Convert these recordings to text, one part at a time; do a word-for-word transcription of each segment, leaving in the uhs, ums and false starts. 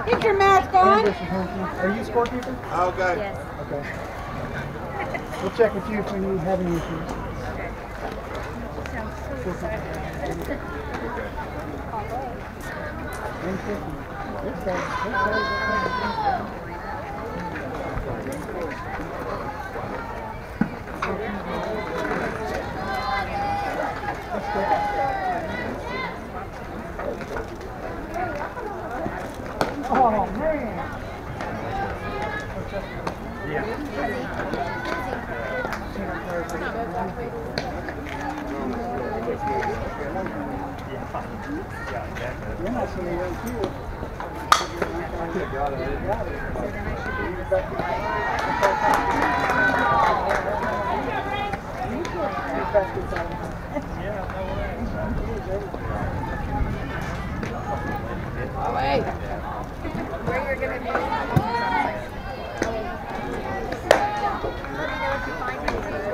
Get your mask on. Are you a scorekeeper? Okay. Yes. Okay. We'll check with you if we need have any issues. Oh man. Yeah. You're not seeing any young kids. Oh, wait. Where you're going to be. Let me know if you find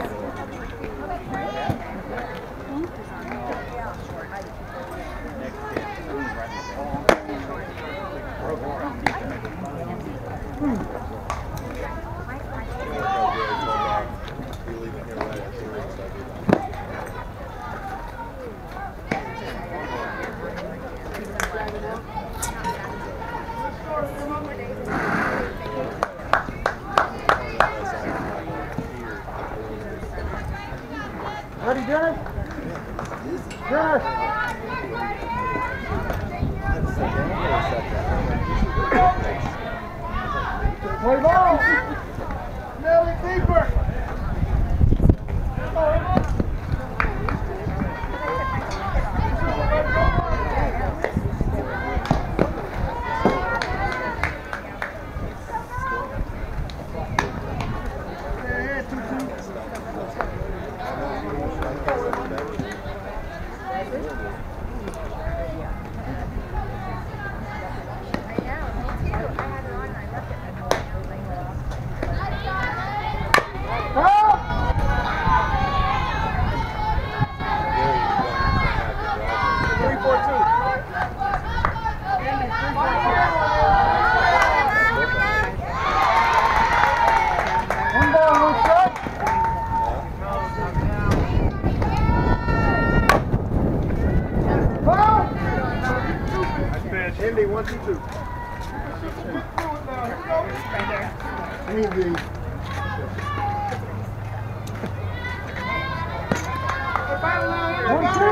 Ready, Dennis? Dennis! Play ball! Nelly deeper! Indy, one, two, two. I need the. One, two!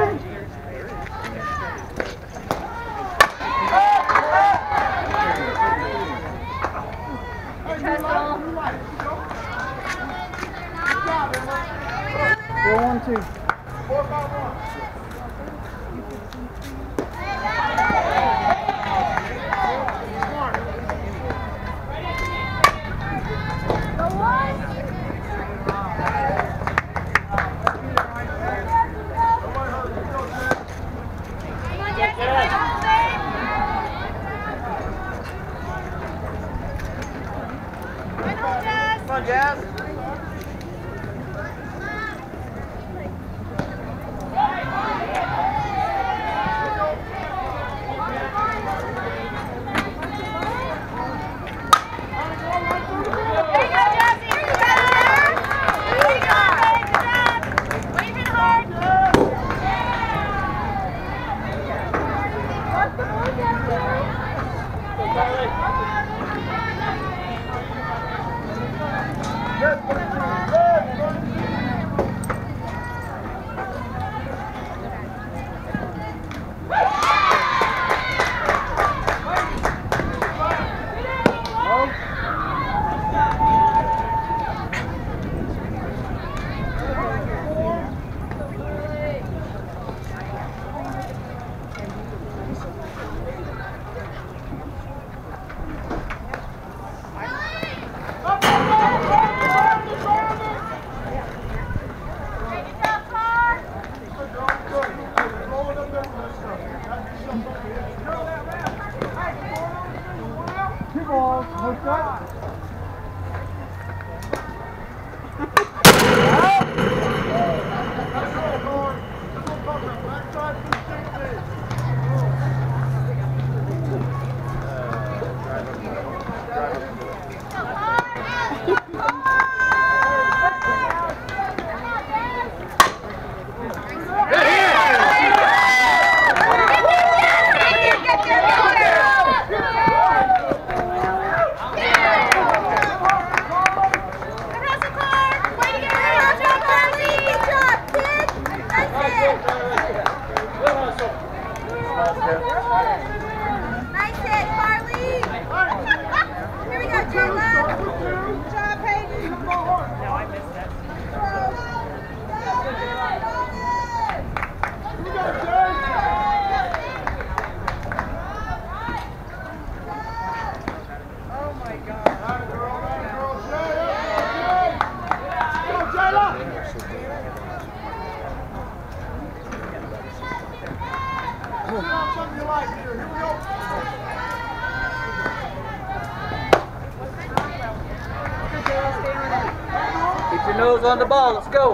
Four, one, two. Four, five, one. Come on, Jazz. your nose on the ball. Let's go.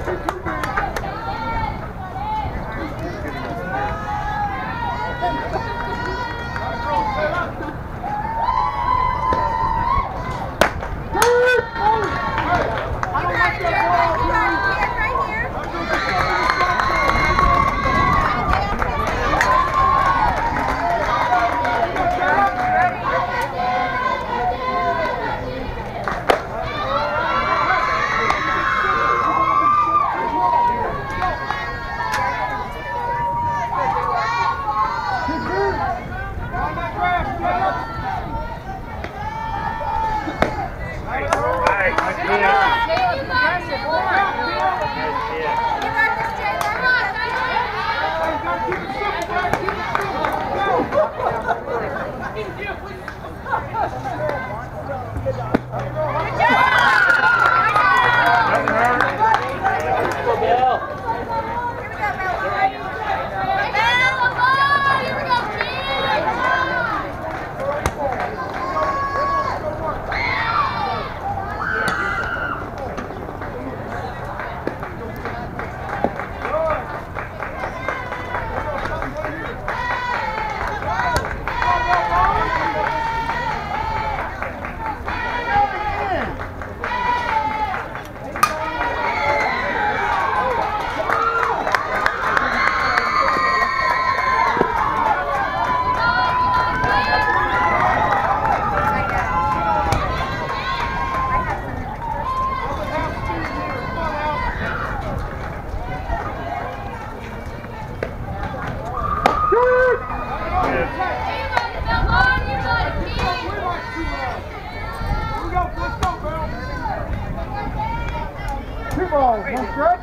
Two balls, one strike.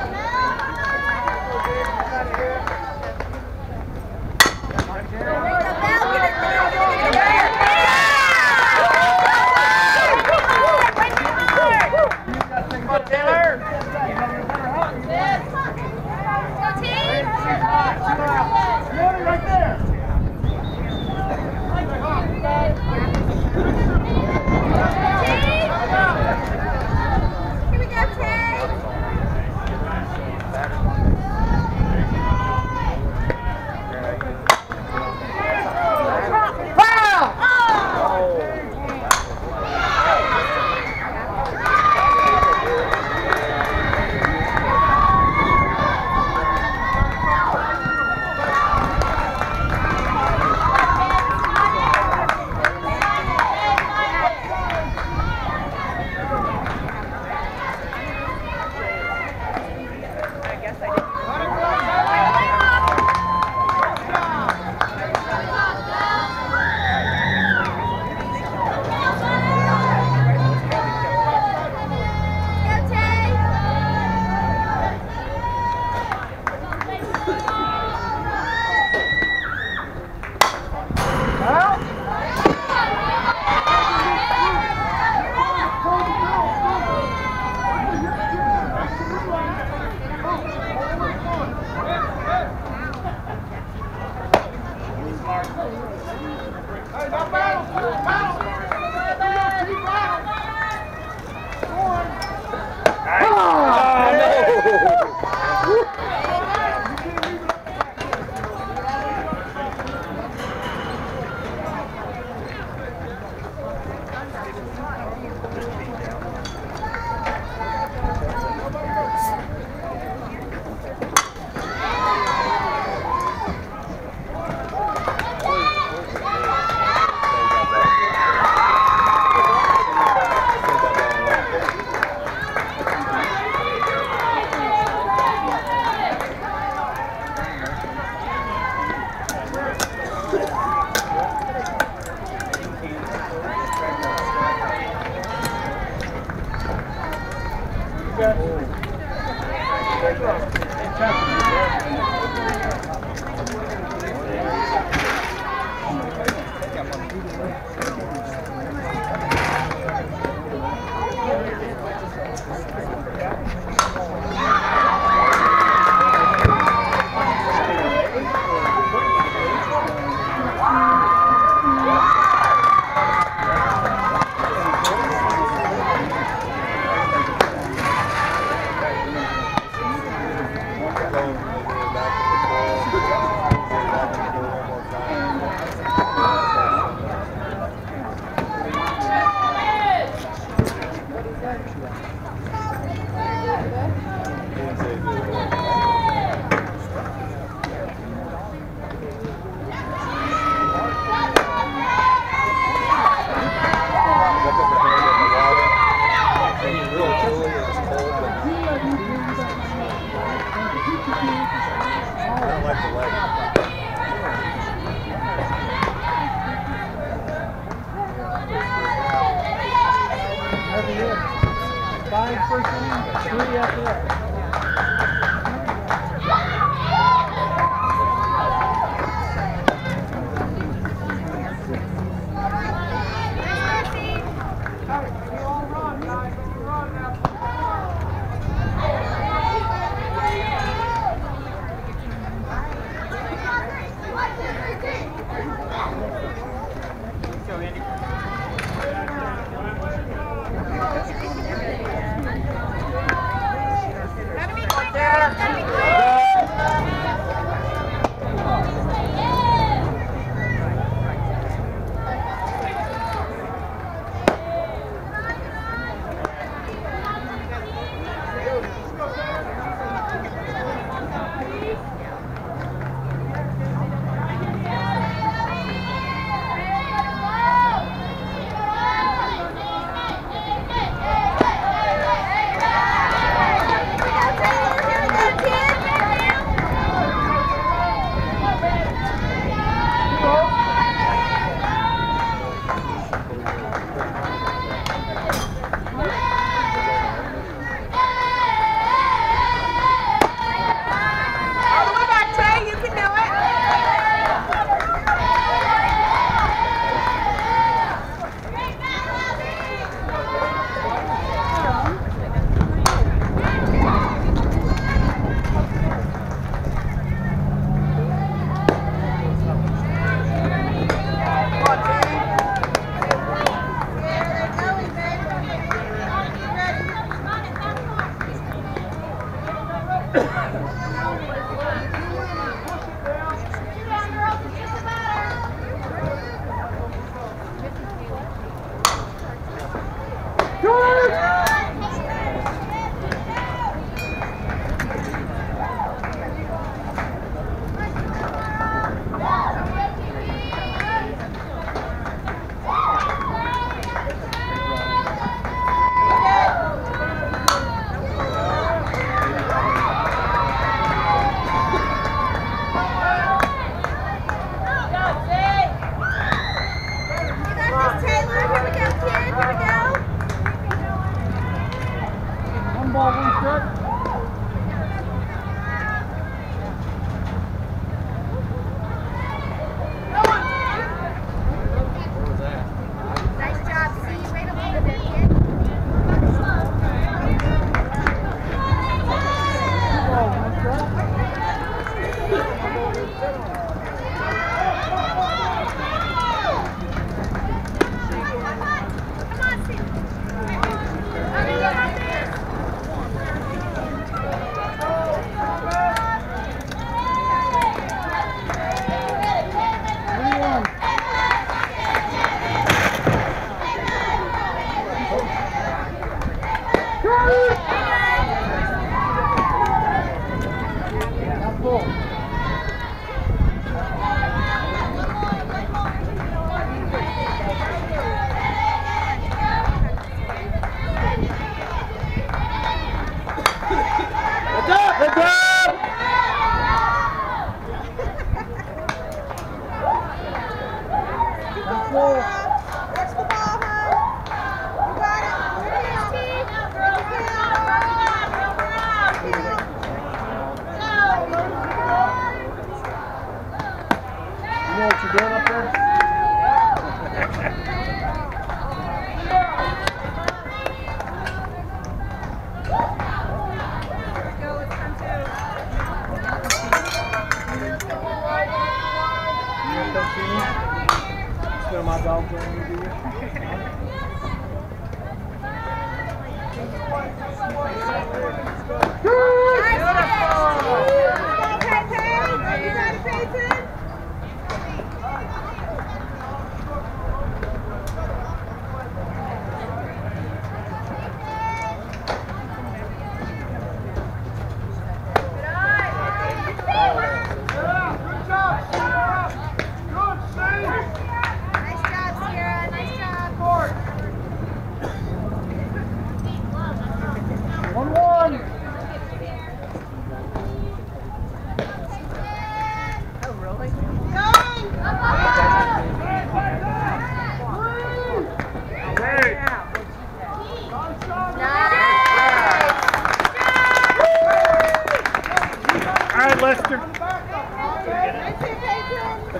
Come on, Taylor. Really right there. Here we go, Tay. tied first inning, three after that.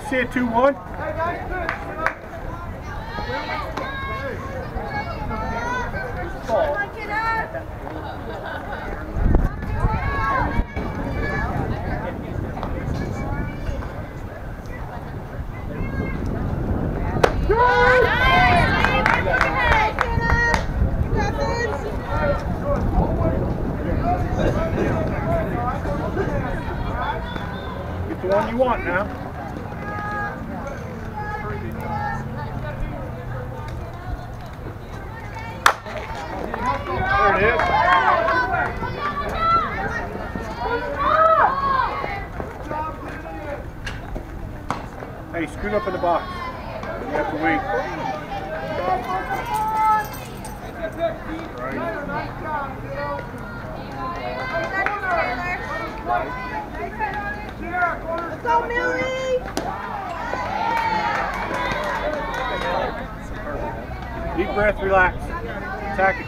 see it two one? Get the one you want now. There it is. Hey, scoot up in the box. You have to wait. Let's go, Millie! Deep breath, relax. Attack it.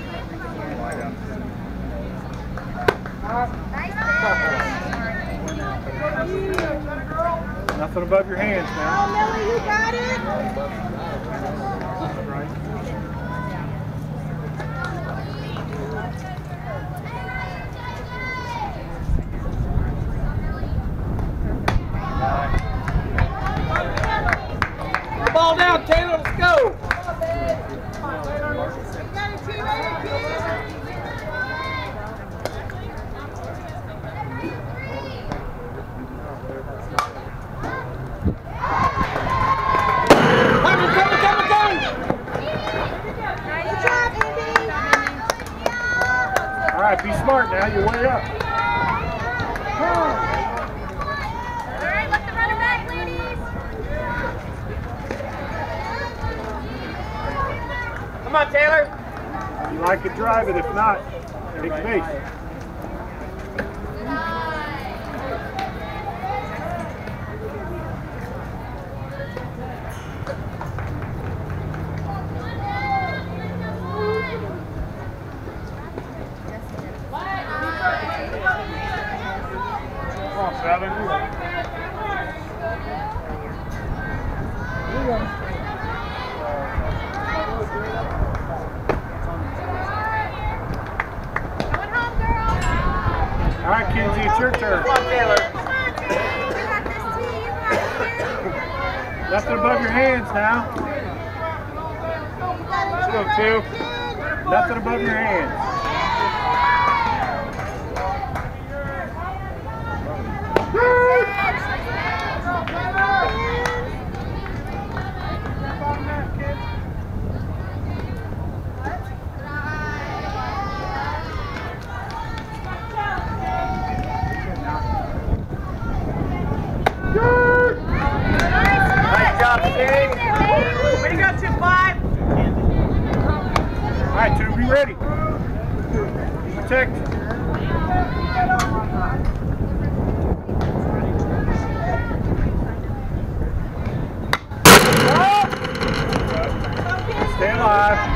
Nothing above your hands now. Oh, Millie, you got it! Ball down, Taylor, let's go. Coming, coming, coming, coming. Good job, Andy! All right, be smart now. You're way up. All right, let the runner back, ladies! Come on, Taylor. If you like it, drive it. If not, take the base. Come on, seven. All right, Kenzie, it's your turn. Come on, Taylor. Nothing above your hands now. Let's go, two. Nothing above your hands. Nice job, Steve. We got you five. All right, two, be ready. Protect. Stay alive.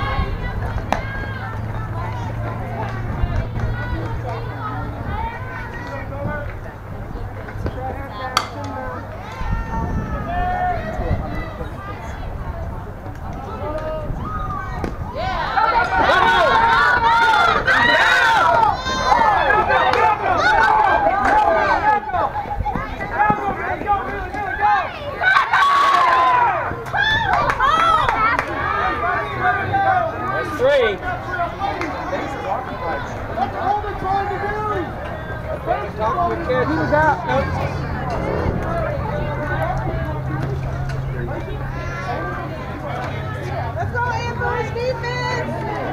Three. Who's out? Let's go, Amber's defense!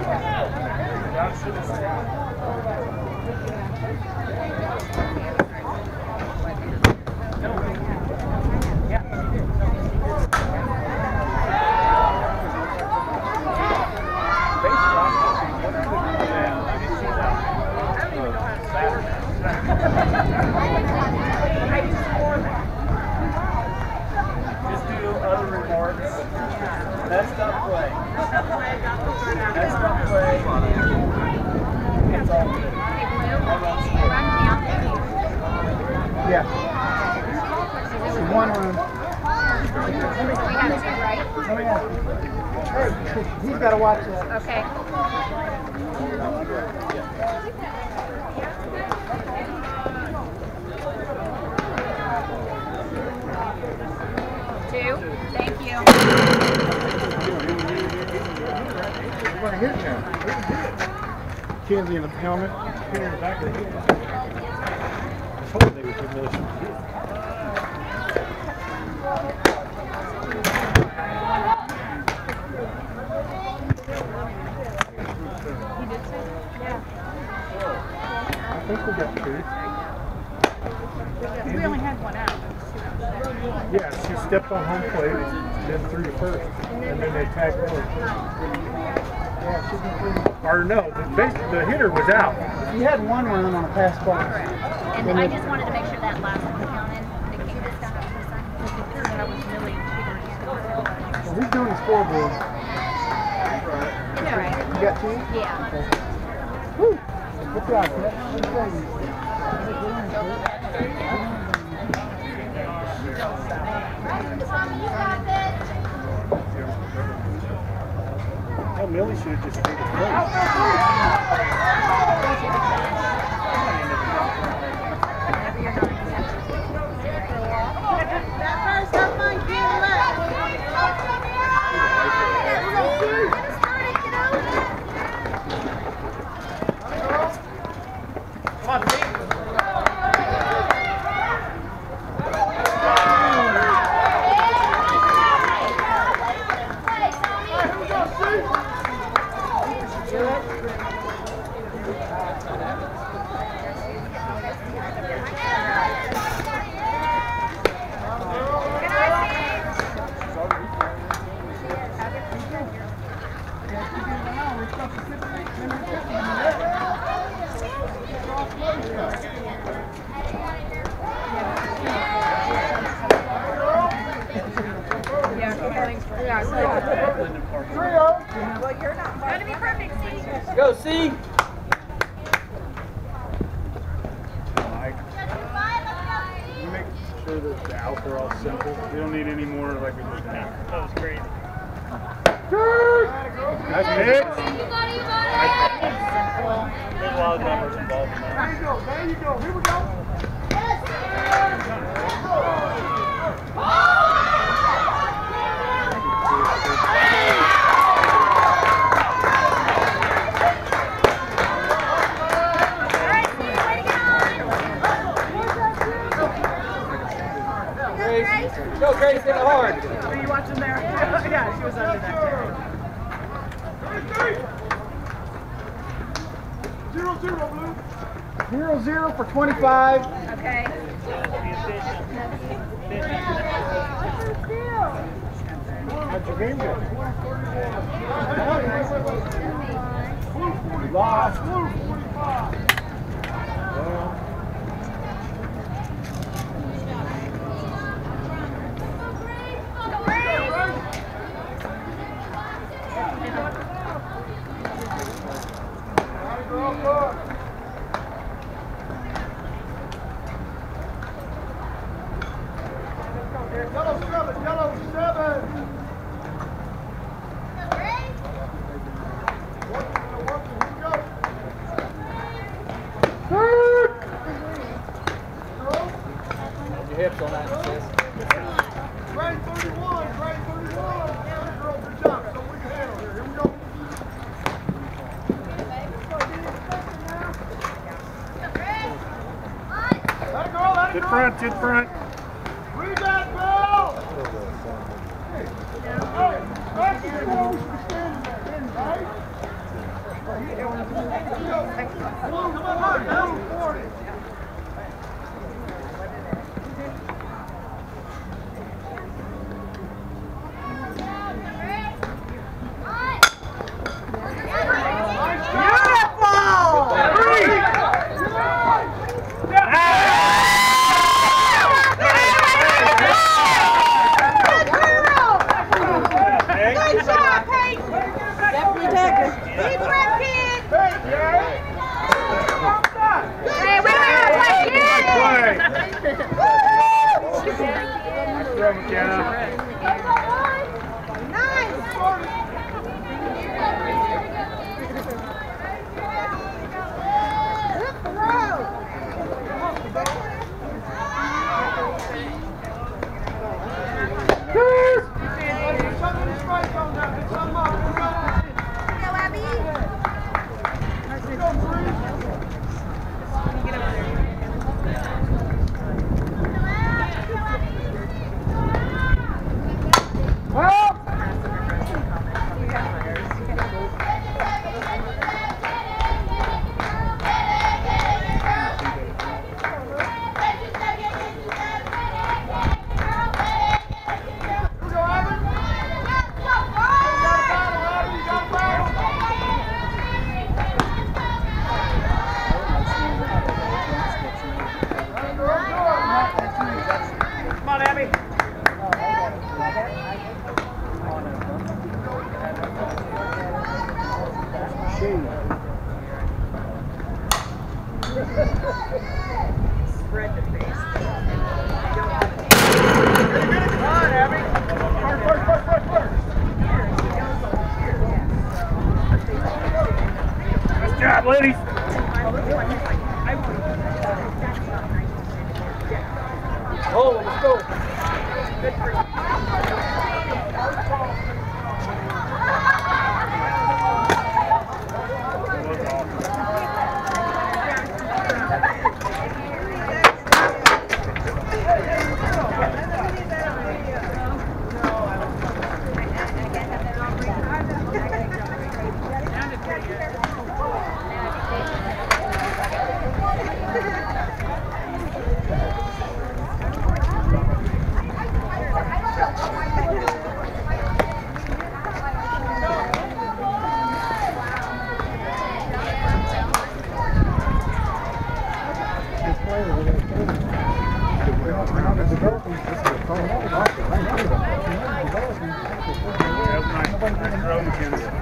Just do other remarks. That's not play. That's not play. It's all good. Yeah. It's one room. have two, right? Let me ask you. Hey, he's got to watch that. Okay. Two. Thank you. You're going to hit now. Kenzie in the helmet. Here in the back of the head. I told you they would give Millie some hit. I think we got two. We only had one out. Yeah, she stepped on home plate, then threw to first, and then they tagged her. Yeah, she been through. Or no, the, base, the hitter was out. She had one run on a pass ball. And I just wanted to make sure that last one counted. They came this down to the sun. That was really Well, who's doing the scoreboard? It's all right. You got two? Yeah. Okay. Woo! Good job, Pat. Good job. Tommy, you got this. Oh, Millie should have just stayed at first. That first, have fun, kid, left. Come on, Pete. Gotta be perfect, see? Go, see. You make sure that the outs are all simple. We don't need any more like we just had. That was crazy. Nice hit. You got it, you got There's a lot of numbers involved in that. There you go. There you go. Here we go. Go, Grace, hit it hard. Were you watching there? Yeah, she was under that chair. Zero, zero, Blue. Zero, zero for twenty-five. Okay. How'd your game go? Lost. Well, Yellow seven, yellow seven. Your hips on that, sis. Grade thirty-one, grade thirty-one. Girl, good job. So we can handle here. Here we go. Let it go, let it To go. front, to front. Read that bell. Hey, back to the wall. We should be standing there, right? Blue, come on, blue, forty. McKenna. job, ladies. Oh, let's go. Nice, nice throw, McKenzie.